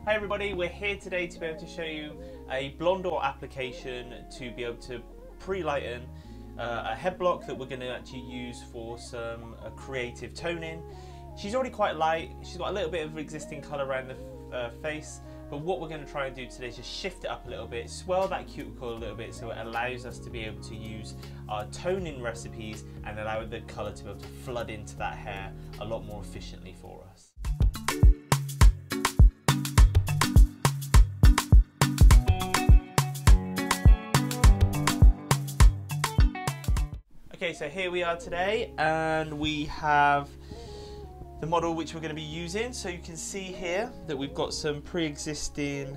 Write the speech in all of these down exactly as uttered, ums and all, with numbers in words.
Hi everybody, we're here today to be able to show you a blonde-or application to be able to pre-lighten uh, a head block that we're going to actually use for some uh, creative toning. She's already quite light, she's got a little bit of existing colour around the uh, face, but what we're going to try and do today is just shift it up a little bit, swell that cuticle a little bit so it allows us to be able to use our toning recipes and allow the colour to be able to flood into that hair a lot more efficiently for us. Okay, so here we are today and we have the model which we're going to be using. So you can see here that we've got some pre-existing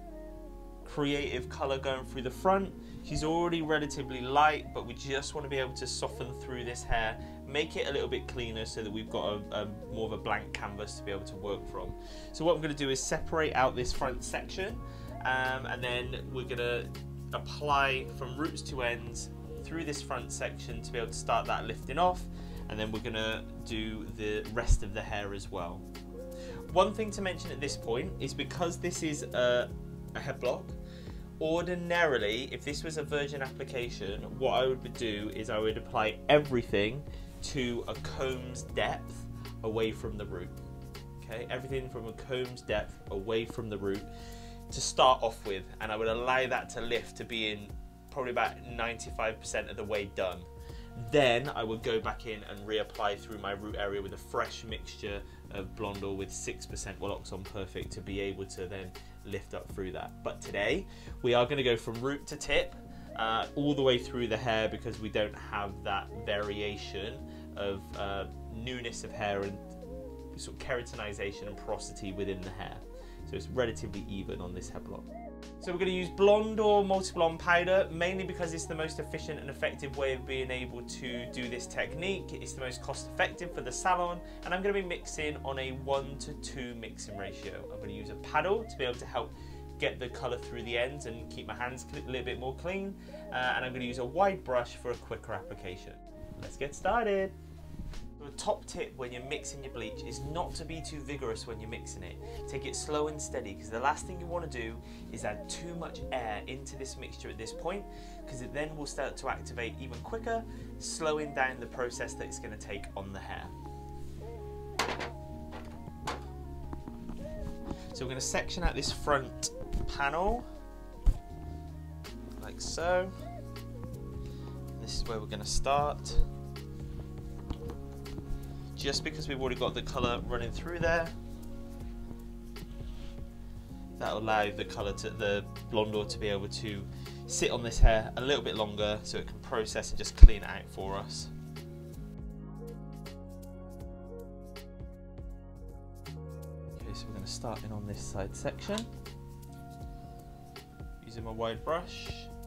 creative colour going through the front. She's already relatively light, but we just want to be able to soften through this hair, make it a little bit cleaner so that we've got a, a more of a blank canvas to be able to work from. So what I'm going to do is separate out this front section um, and then we're going to apply from roots to ends through this front section to be able to start that lifting off, and then we're going to do the rest of the hair as well. One thing to mention at this point is because this is a, a head block, ordinarily if this was a virgin application, what I would do is I would apply everything to a comb's depth away from the root. Okay, everything from a comb's depth away from the root to start off with, and I would allow that to lift to be in probably about ninety-five percent of the way done. Then I would go back in and reapply through my root area with a fresh mixture of blonde or with six percent Wella on Perfect to be able to then lift up through that. But today we are going to go from root to tip uh, all the way through the hair because we don't have that variation of uh, newness of hair and sort of keratinization and porosity within the hair. So it's relatively even on this head block. So we're going to use blonde or multi-blonde powder, mainly because it's the most efficient and effective way of being able to do this technique. It's the most cost effective for the salon, and I'm going to be mixing on a one to two mixing ratio. I'm going to use a paddle to be able to help get the colour through the ends and keep my hands a little bit more clean, uh, and I'm going to use a wide brush for a quicker application. Let's get started. The top tip when you're mixing your bleach is not to be too vigorous when you're mixing it. Take it slow and steady, because the last thing you want to do is add too much air into this mixture at this point, because it then will start to activate even quicker, slowing down the process that it's going to take on the hair. So we're going to section out this front panel like so. This is where we're going to start. Just because we've already got the colour running through there, that'll allow the colour to the blonde to be able to sit on this hair a little bit longer so it can process and just clean it out for us. Okay, so we're going to start in on this side section using my wide brush.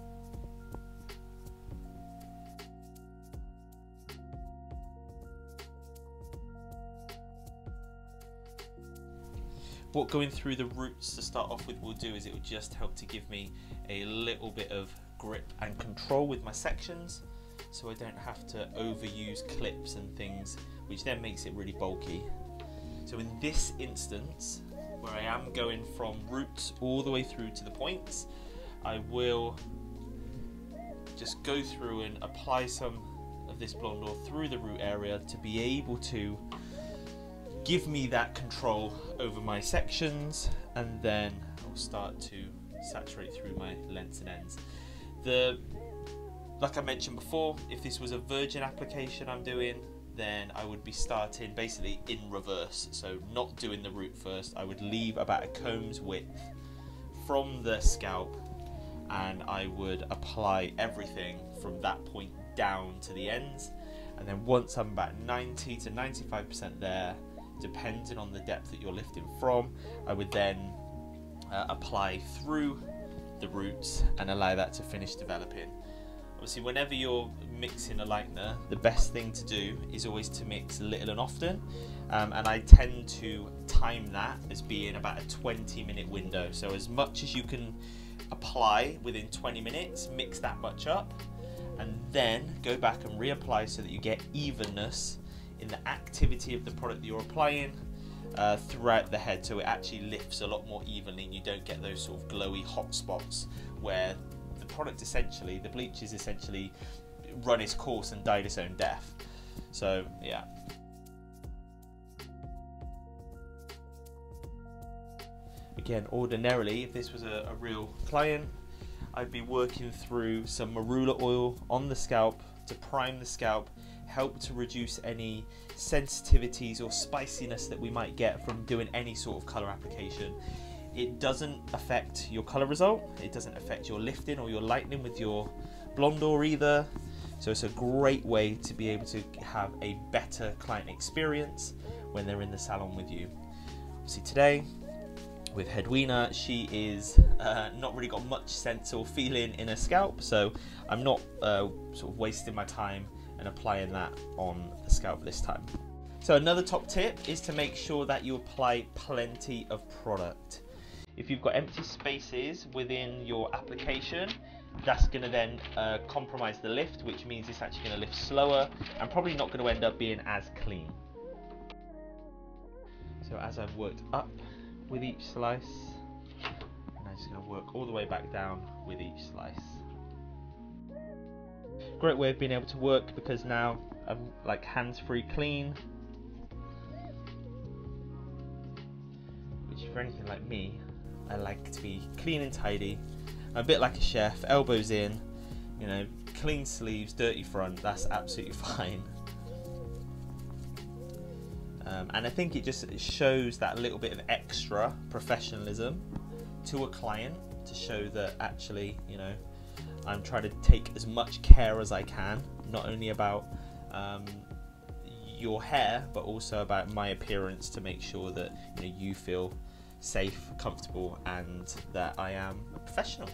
What going through the roots to start off with will do is it will just help to give me a little bit of grip and control with my sections, so I don't have to overuse clips and things, which then makes it really bulky. So in this instance, where I am going from roots all the way through to the points, I will just go through and apply some of this blonde or through the root area to be able to give me that control over my sections, and then I'll start to saturate through my lengths and ends. The, like I mentioned before, if this was a virgin application I'm doing, then I would be starting basically in reverse, so not doing the root first. I would leave about a comb's width from the scalp and I would apply everything from that point down to the ends, and then once I'm about ninety to ninety-five percent there, depending on the depth that you're lifting from, I would then uh, apply through the roots and allow that to finish developing. Obviously, whenever you're mixing a lightener, the best thing to do is always to mix little and often, um, and I tend to time that as being about a twenty minute window. So as much as you can apply within twenty minutes, mix that much up, and then go back and reapply so that you get evenness in the activity of the product that you're applying, uh, throughout the head, so it actually lifts a lot more evenly and you don't get those sort of glowy hot spots where the product essentially, the bleach is essentially run its course and died its own death. So yeah. Again, ordinarily, if this was a, a real client, I'd be working through some marula oil on the scalp to prime the scalp, help to reduce any sensitivities or spiciness that we might get from doing any sort of colour application. It doesn't affect your colour result, it doesn't affect your lifting or your lightening with your blondeau either. So it's a great way to be able to have a better client experience when they're in the salon with you. See, today with Hedwina, she is uh, not really got much sense or feeling in her scalp, so I'm not uh, sort of wasting my time and applying that on the scalp this time. So another top tip is to make sure that you apply plenty of product. If you've got empty spaces within your application, that's going to then uh, compromise the lift, which means it's actually going to lift slower and probably not going to end up being as clean. So as I've worked up with each slice, and I'm just going to work all the way back down with each slice. Great way of being able to work, because now I'm like hands-free clean, which for anything like me, I like to be clean and tidy. I'm a bit like a chef, elbows in, you know, clean sleeves, dirty front, that's absolutely fine. Um, and I think it just shows that little bit of extra professionalism to a client to show that actually, you know, I'm trying to take as much care as I can, not only about um, your hair, but also about my appearance, to make sure that, you know, you feel safe, comfortable, and that I am a professional.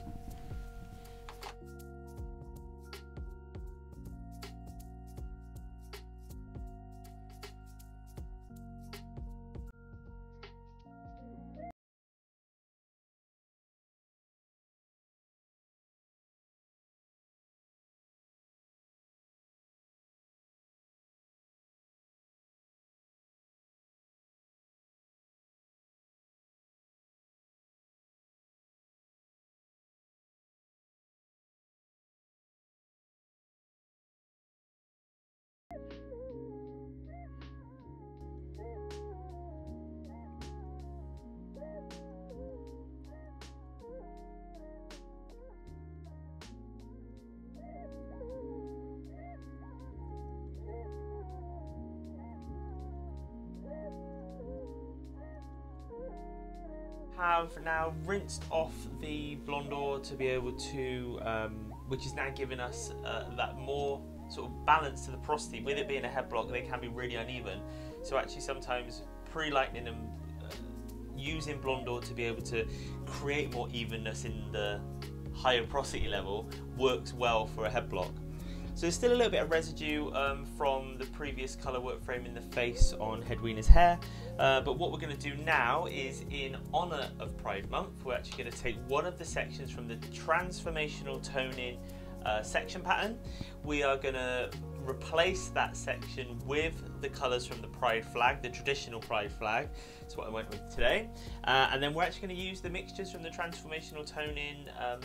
Have now rinsed off the blondeau to be able to, um, which is now giving us uh, that more sort of balance to the porosity. With it being a head block, they can be really uneven. So actually sometimes pre-lightening and uh, using blondeau to be able to create more evenness in the higher porosity level works well for a head block. So there's still a little bit of residue um, from the previous colour work frame in the face on Hedwina's hair, uh, but what we're going to do now is, in honour of Pride Month, we're actually going to take one of the sections from the Transformational toning uh, section pattern. We are going to replace that section with the colours from the Pride flag, the traditional Pride flag. That's what I went with today. Uh, and then we're actually going to use the mixtures from the Transformational toning um,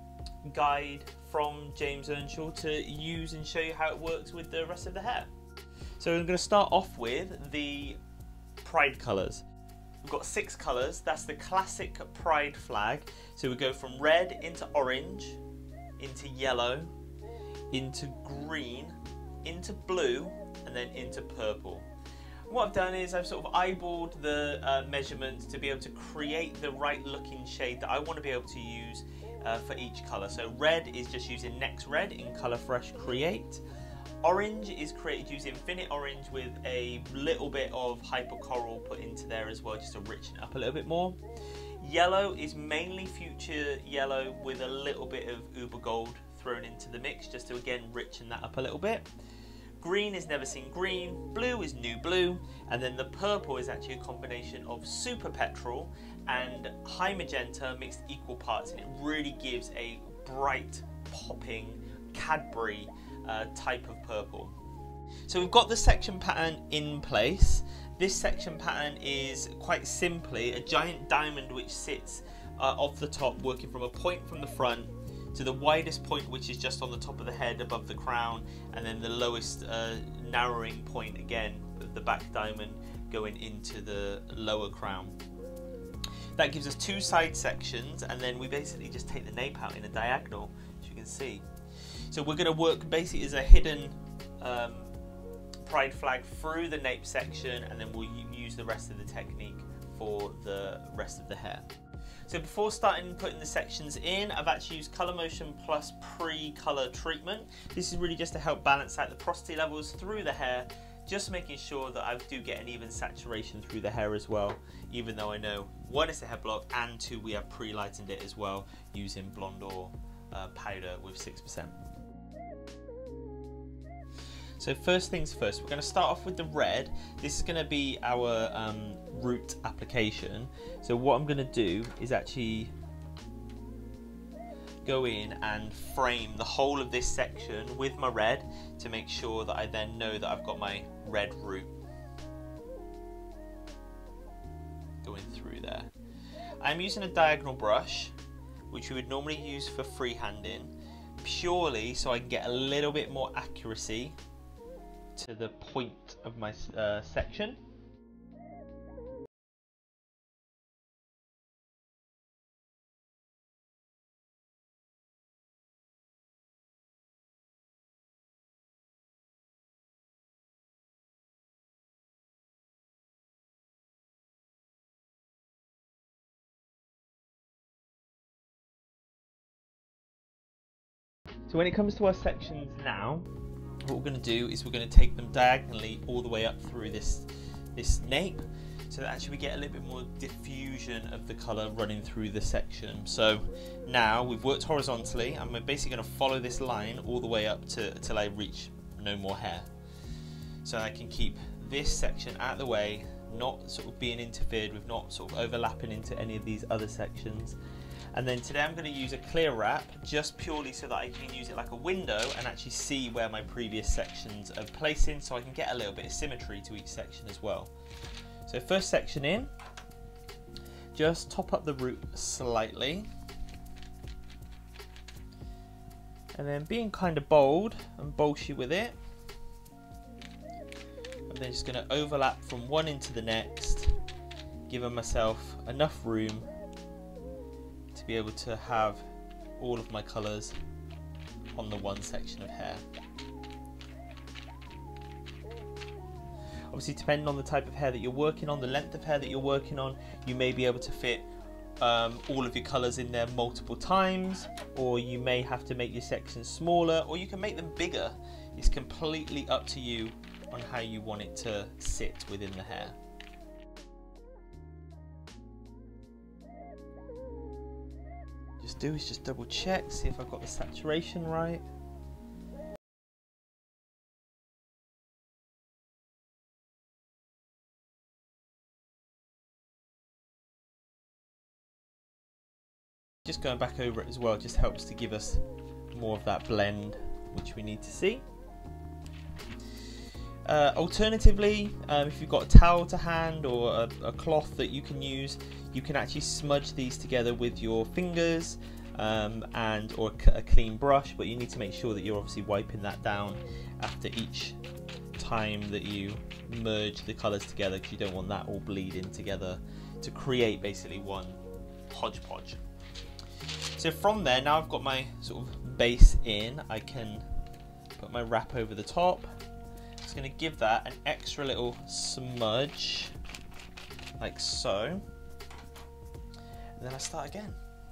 guide from James Earnshaw to use and show you how it works with the rest of the hair. So I'm going to start off with the Pride colours. We've got six colours. That's the classic Pride flag. So we go from red into orange, into yellow, into green, into blue, and then into purple. What I've done is I've sort of eyeballed the uh, measurements to be able to create the right looking shade that I want to be able to use Uh, for each colour. So red is just using Next Red in Colour Fresh Create. Orange is created using Infinite Orange with a little bit of Hyper Coral put into there as well, just to richen it up a little bit more. Yellow is mainly Future Yellow with a little bit of Uber Gold thrown into the mix, just to again richen that up a little bit. Green is Never Seen Green, blue is New Blue, and then the purple is actually a combination of Super Petrol and High Magenta mixed equal parts, and it really gives a bright, popping Cadbury uh, type of purple. So we've got the section pattern in place. This section pattern is quite simply a giant diamond which sits uh, off the top, working from a point from the front to the widest point, which is just on the top of the head above the crown, and then the lowest uh, narrowing point again of the back diamond going into the lower crown. That gives us two side sections, and then we basically just take the nape out in a diagonal, as you can see. So we're going to work basically as a hidden um, pride flag through the nape section, and then we'll use the rest of the technique for the rest of the hair. So before starting putting the sections in, I've actually used Colour Motion Plus pre-color treatment. This is really just to help balance out the porosity levels through the hair, just making sure that I do get an even saturation through the hair as well, even though I know one, it's a hair block, and two, we have pre-lightened it as well using Blonde Or uh, powder with six percent. So first things first, we're going to start off with the red. This is going to be our um, root application. So what I'm going to do is actually go in and frame the whole of this section with my red to make sure that I then know that I've got my red root going through there. I'm using a diagonal brush, which we would normally use for freehanding, purely so I can get a little bit more accuracy to the point of my uh, section. So when it comes to our sections now, what we're going to do is we're going to take them diagonally all the way up through this this nape, so that actually we get a little bit more diffusion of the colour running through the section. So now we've worked horizontally, I'm basically going to follow this line all the way up to till I reach no more hair, so I can keep this section out of the way, not sort of being interfered with, not sort of overlapping into any of these other sections. And then today I'm going to use a clear wrap, just purely so that I can use it like a window and actually see where my previous sections are placing, so I can get a little bit of symmetry to each section as well. So first section in, just top up the root slightly, and then being kind of bold and bolshy with it, I'm then just going to overlap from one into the next, giving myself enough room to be able to have all of my colours on the one section of hair. Obviously, depending on the type of hair that you're working on, the length of hair that you're working on, you may be able to fit um, all of your colours in there multiple times, or you may have to make your sections smaller, or you can make them bigger. It's completely up to you on how you want it to sit within the hair. Just do is just double check, see if I've got the saturation right. Just going back over it as well just helps to give us more of that blend which we need to see. Uh, alternatively, um, if you've got a towel to hand or a, a cloth that you can use, you can actually smudge these together with your fingers um, and or a clean brush, but you need to make sure that you're obviously wiping that down after each time that you merge the colours together, because you don't want that all bleeding together to create basically one hodgepodge. So from there, now I've got my sort of base in, I can put my wrap over the top. Just going to give that an extra little smudge, like so, and then I start again.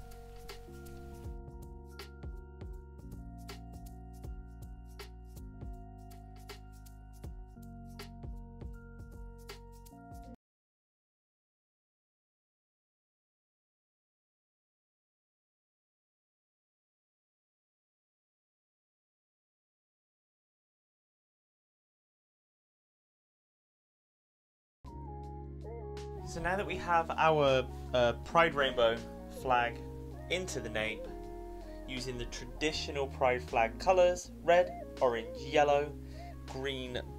So now that we have our uh, Pride Rainbow flag into the nape, using the traditional Pride flag colours, red, orange, yellow, green,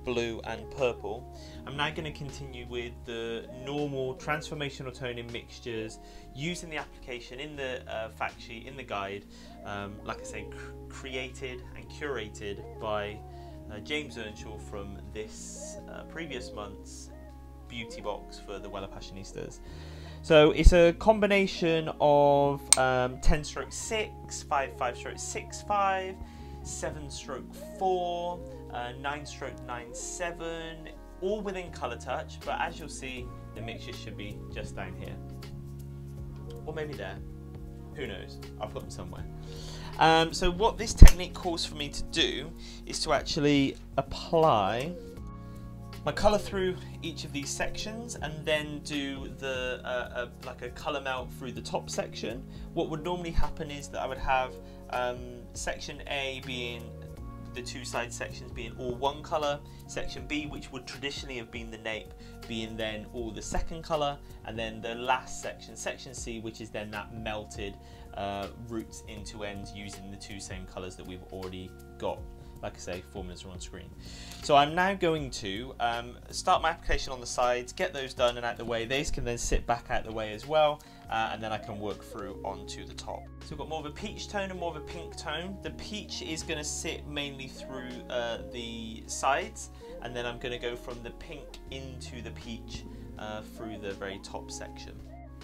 blue and purple. I'm now going to continue with the normal transformational toning mixtures using the application in the uh, fact sheet, in the guide, um, like I say, cr created and curated by uh, James Earnshaw from this uh, previous month's beauty box for the Wella Professionals. So it's a combination of um, ten stroke six, five five stroke six five, seven stroke four, uh, nine stroke nine seven, all within colour touch, but as you'll see, the mixture should be just down here. Or maybe there. Who knows? I'll put them somewhere. Um, so what this technique calls for me to do is to actually apply my colour through each of these sections and then do the uh, uh, like a colour melt through the top section. What would normally happen is that I would have um, section A being the two side sections being all one colour, section B, which would traditionally have been the nape, being then all the second colour, and then the last section, section C, which is then that melted uh, roots into ends using the two same colours that we've already got. Like I say, formulas are on screen. So I'm now going to um, start my application on the sides, get those done and out the way. These can then sit back out the way as well, uh, and then I can work through onto the top. So we've got more of a peach tone and more of a pink tone. The peach is going to sit mainly through uh, the sides, and then I'm going to go from the pink into the peach uh, through the very top section.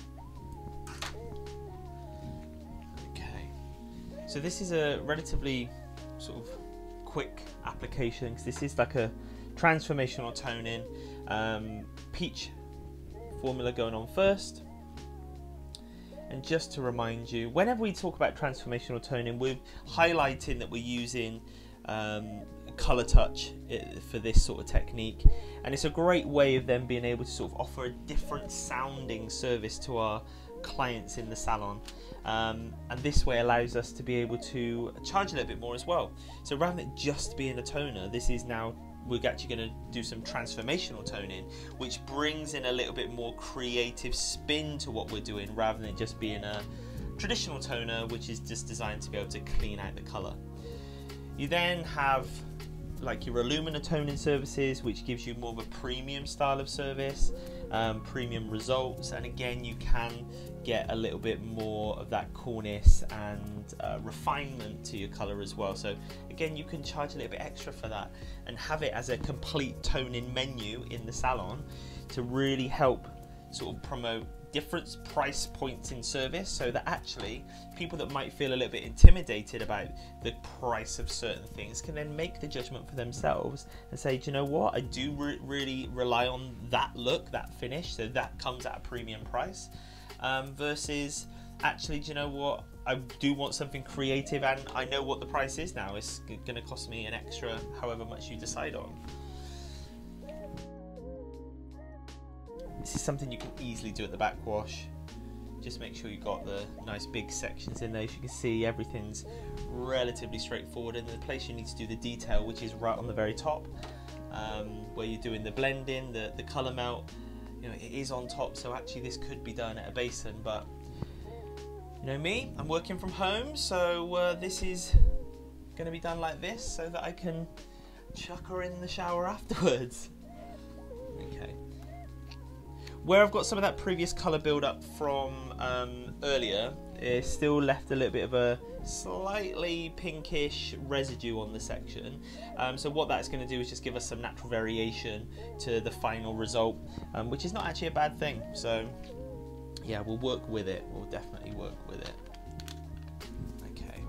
Okay, so this is a relatively sort of quick application because this is like a transformational toning. Um, peach formula going on first. And just to remind you, whenever we talk about transformational toning, we're highlighting that we're using um, colour touch for this sort of technique, and it's a great way of them being able to sort of offer a different sounding service to our clients in the salon, um, and this way allows us to be able to charge a little bit more as well. So rather than just being a toner, this is now we're actually going to do some transformational toning, which brings in a little bit more creative spin to what we're doing rather than just being a traditional toner, which is just designed to be able to clean out the colour. You then have like your Illumina toning services, which gives you more of a premium style of service, um, premium results, and again you can get a little bit more of that coolness and uh, refinement to your colour as well. So again, you can charge a little bit extra for that and have it as a complete toning menu in the salon to really help sort of promote different price points in service, so that actually people that might feel a little bit intimidated about the price of certain things can then make the judgment for themselves and say, do you know what, I do re really rely on that look, that finish, so that comes at a premium price, um, versus actually, do you know what, I do want something creative and I know what the price is now, it's going to cost me an extra however much you decide on. This is something you can easily do at the backwash. Just make sure you've got the nice big sections in there. As you can see, everything's relatively straightforward, and the place you need to do the detail, which is right on the very top, um, where you're doing the blending, the, the colour melt, you know, it is on top, so actually this could be done at a basin, but you know me, I'm working from home, so uh, this is going to be done like this so that I can chuck her in the shower afterwards. Okay. Where I've got some of that previous colour build up from um, earlier, it's still left a little bit of a slightly pinkish residue on the section. Um, so what that's going to do is just give us some natural variation to the final result, um, which is not actually a bad thing. So yeah, we'll work with it. We'll definitely work with it. Okay.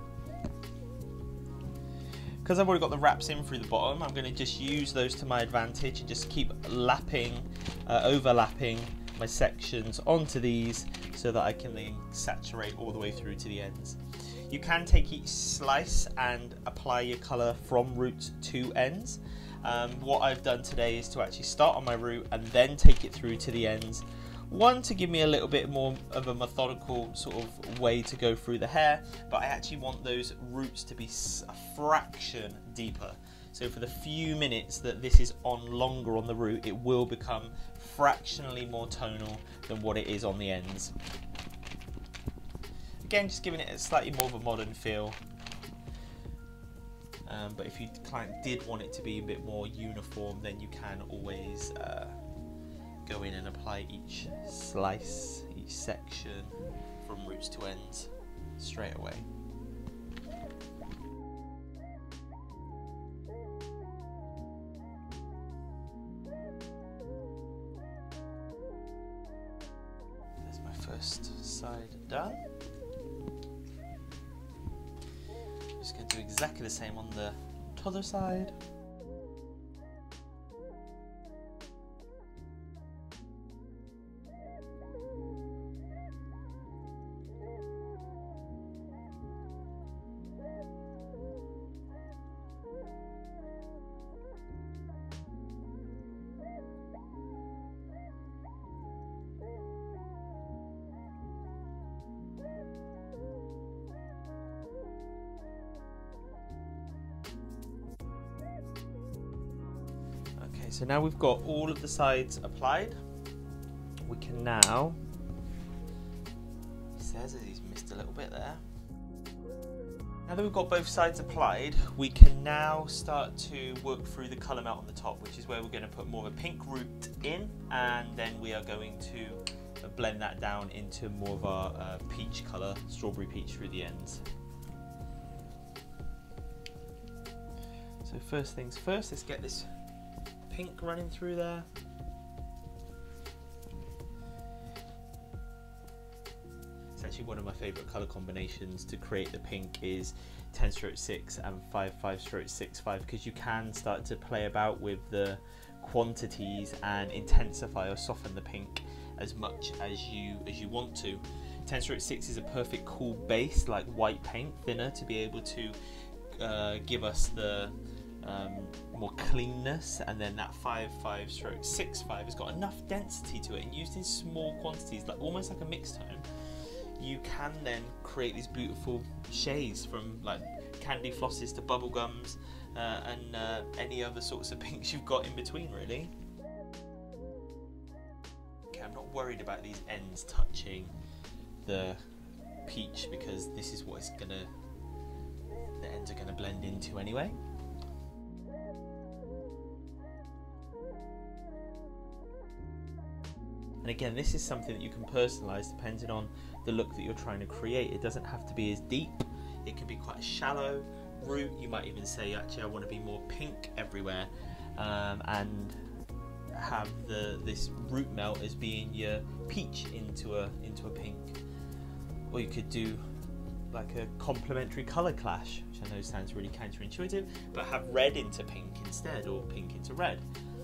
Because I've already got the wraps in through the bottom, I'm going to just use those to my advantage and just keep lapping, uh, overlapping my sections onto these so that I can then saturate all the way through to the ends. You can take each slice and apply your colour from root to ends. Um, what I've done today is to actually start on my root and then take it through to the ends. One, to give me a little bit more of a methodical sort of way to go through the hair, but I actually want those roots to be a fraction deeper. So for the few minutes that this is on longer on the root, it will become fractionally more tonal than what it is on the ends. Again, just giving it a slightly more of a modern feel. Um, but if your client did want it to be a bit more uniform, then you can always uh, go in and apply each slice, each section from roots to ends straight away. There's my first side done. Just going to do exactly the same on the other side. So now we've got all of the sides applied, we can now, he says as he's missed a little bit there. Now that we've got both sides applied, we can now start to work through the colour melt on the top, which is where we're going to put more of a pink root in, and then we are going to blend that down into more of our uh, peach colour, strawberry peach through the ends. So first things first, let's get this pink running through there. It's actually one of my favourite colour combinations to create the pink is ten stroke six and five five stroke six five, because you can start to play about with the quantities and intensify or soften the pink as much as you as you want to. ten stroke six is a perfect cool base, like white paint, thinner, to be able to uh, give us the Um, more cleanness, and then that five five stroke six five has got enough density to it, and used in small quantities, like almost like a mixed tone, you can then create these beautiful shades from like candy flosses to bubble gums uh, and uh, any other sorts of pinks you've got in between, really. Okay, I'm not worried about these ends touching the peach because this is what it's gonna, the ends are gonna blend into anyway. And again, this is something that you can personalise depending on the look that you're trying to create. It doesn't have to be as deep. It can be quite a shallow root. You might even say, actually, I want to be more pink everywhere, um, and have the this root melt as being your peach into a into a pink. Or you could do like a complementary colour clash, which I know sounds really counterintuitive, but have red into pink instead, or pink into red.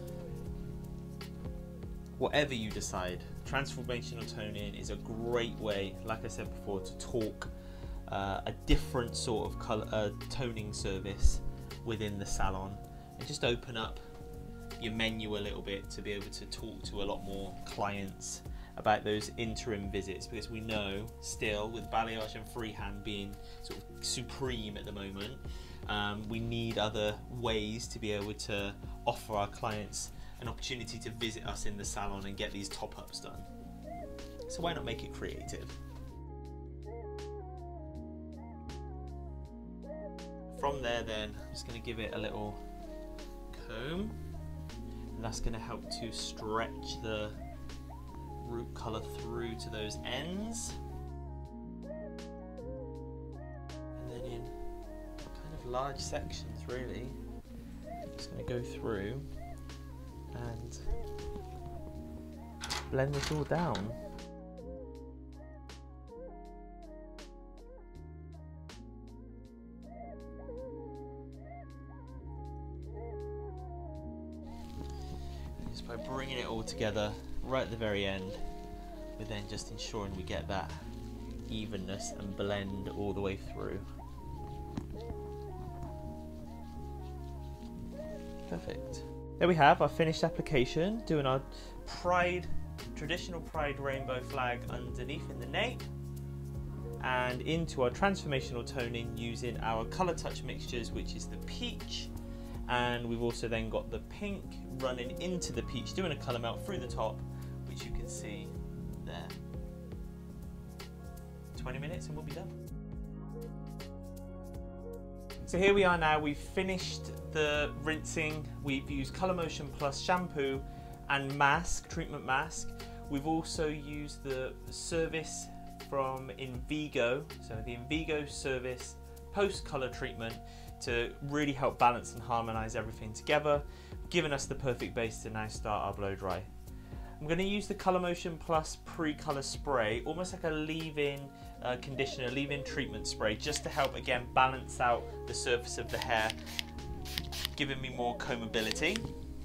Whatever you decide, transformational toning is a great way, like I said before, to talk uh, a different sort of color, uh, toning service within the salon, and just open up your menu a little bit to be able to talk to a lot more clients about those interim visits, because we know still with balayage and freehand being sort of supreme at the moment, um, we need other ways to be able to offer our clients an opportunity to visit us in the salon and get these top-ups done. So why not make it creative? From there then, I'm just going to give it a little comb, and that's going to help to stretch the root colour through to those ends. And then in kind of large sections really, I'm just going to go through and blend this all down. And just by bringing it all together right at the very end, we're then just ensuring we get that evenness and blend all the way through. Perfect. There we have our finished application, doing our pride, traditional pride rainbow flag underneath in the nape, and into our transformational toning using our colour touch mixtures, which is the peach, and we've also then got the pink running into the peach, doing a colour melt through the top, which you can see there. twenty minutes and we'll be done. So here we are now, we've finished the rinsing, we've used Colour Motion Plus shampoo and mask, treatment mask. We've also used the service from Invigo, so the Invigo service post colour treatment to really help balance and harmonise everything together, giving us the perfect base to now start our blow dry. I'm going to use the Colour Motion Plus pre-colour spray, almost like a leave-in uh, conditioner, leave-in treatment spray, just to help again balance out the surface of the hair, giving me more combability.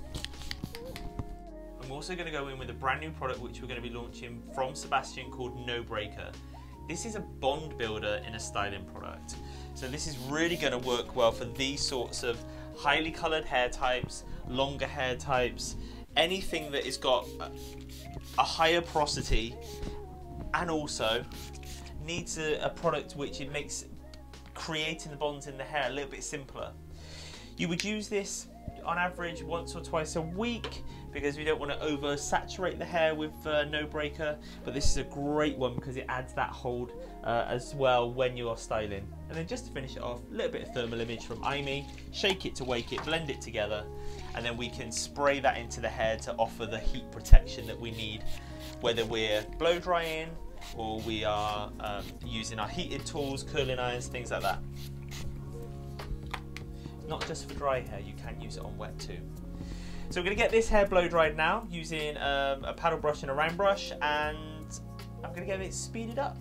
I'm also going to go in with a brand new product which we're going to be launching from Sebastian called No Breaker. This is a bond builder in a styling product. So this is really going to work well for these sorts of highly coloured hair types, longer hair types, anything that has got a higher porosity and also needs a, a product which it makes creating the bonds in the hair a little bit simpler. You would use this on average once or twice a week because we don't want to over saturate the hair with uh, No Breaker, but this is a great one because it adds that hold uh, as well when you are styling. And then just to finish it off, a little bit of thermal image from I M E, shake it to wake it, blend it together, and then we can spray that into the hair to offer the heat protection that we need, whether we're blow drying or we are um, using our heated tools, curling irons, things like that. Not just for dry hair, you can use it on wet too. So we're going to get this hair blow dried now using um, a paddle brush and a round brush, and I'm going to get it speeded up.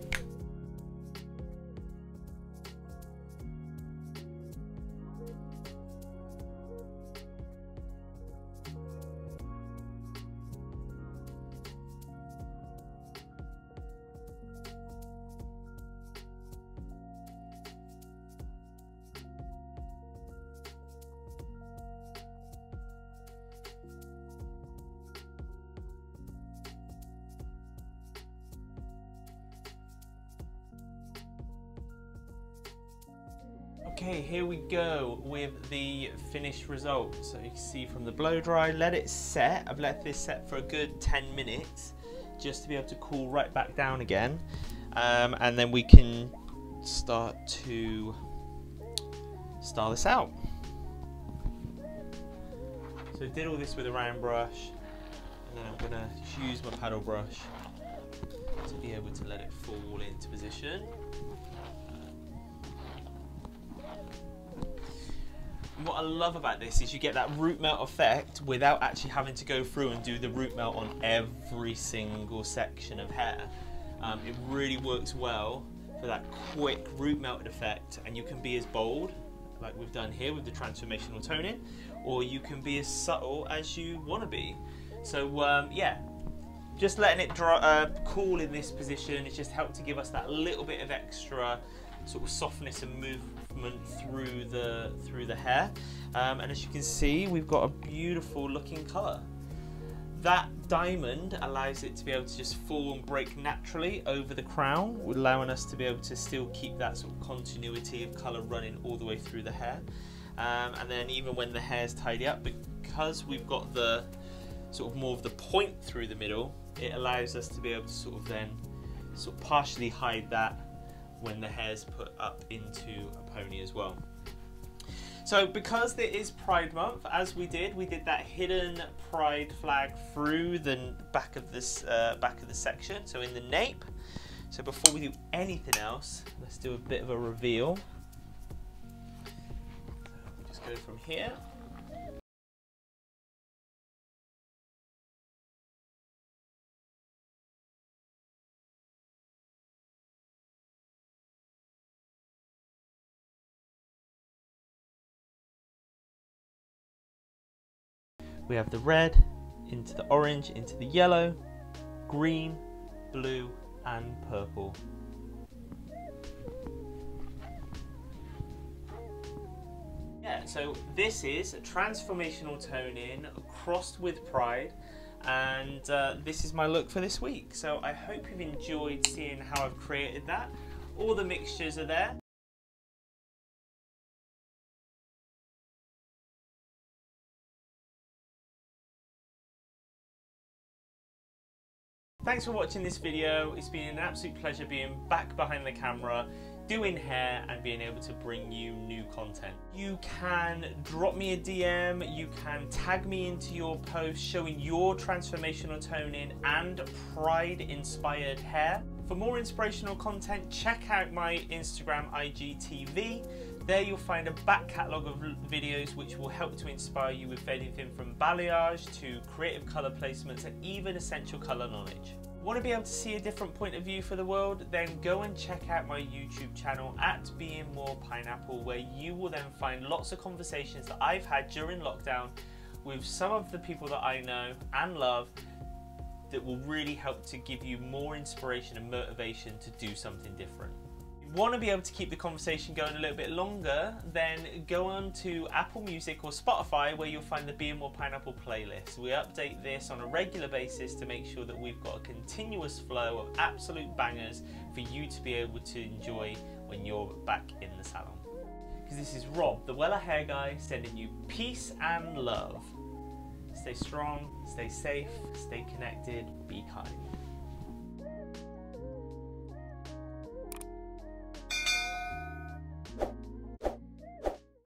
Okay, here we go with the finished result. So you can see from the blow dry, let it set. I've let this set for a good ten minutes just to be able to cool right back down again. Um, and then we can start to style this out. So I did all this with a round brush, and then I'm gonna use my paddle brush to be able to let it fall into position. What I love about this is you get that root melt effect without actually having to go through and do the root melt on every single section of hair. Um, it really works well for that quick root melt effect, and you can be as bold like we've done here with the transformational toning, or you can be as subtle as you want to be. So um, yeah, just letting it dry, uh, cool in this position has just helped to give us that little bit of extra sort of softness and movement through the through the hair, um, and as you can see, we've got a beautiful looking colour. That diamond allows it to be able to just fall and break naturally over the crown, allowing us to be able to still keep that sort of continuity of colour running all the way through the hair. Um, and then even when the hair's tidy up, because we've got the sort of more of the point through the middle, it allows us to be able to sort of then sort of partially hide that when the hair's put up into a pony as well. So because there is Pride Month, as we did, we did that hidden pride flag through the back of this uh, back of the section, so in the nape. So before we do anything else, let's do a bit of a reveal. So just go from here. We have the red, into the orange, into the yellow, green, blue, and purple. Yeah, so this is transformational toning crossed with pride, and uh, this is my look for this week. So I hope you've enjoyed seeing how I've created that. All the mixtures are there. Thanks for watching this video. It's been an absolute pleasure being back behind the camera, doing hair and being able to bring you new content. You can drop me a D M, you can tag me into your post showing your transformational toning and pride inspired hair. For more inspirational content, check out my Instagram I G T V. There you'll find a back catalogue of videos which will help to inspire you with anything from balayage to creative colour placements and even essential colour knowledge. Want to be able to see a different point of view for the world? Then go and check out my YouTube channel at Being More Pineapple, where you will then find lots of conversations that I've had during lockdown with some of the people that I know and love that will really help to give you more inspiration and motivation to do something different. If you want to be able to keep the conversation going a little bit longer, then go on to Apple Music or Spotify, where you'll find the Being More Pineapple playlist. We update this on a regular basis to make sure that we've got a continuous flow of absolute bangers for you to be able to enjoy when you're back in the salon. Because this is Rob, the Wella Hair Guy, sending you peace and love. Stay strong, stay safe, stay connected, be kind.